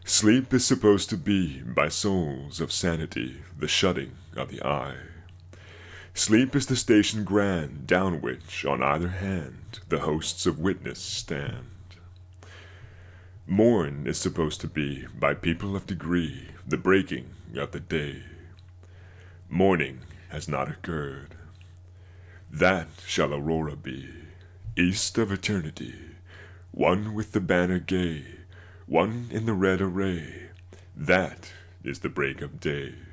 Sleep is supposed to be, by souls of sanity, the shutting of the eye. Sleep is the station grand, down which, on either hand, the hosts of witness stand. Morn is supposed to be, by people of degree, the breaking of the day. Morning has not occurred. That shall aurora be, east of eternity, one with the banner gay, one in the red array. That is the break of day.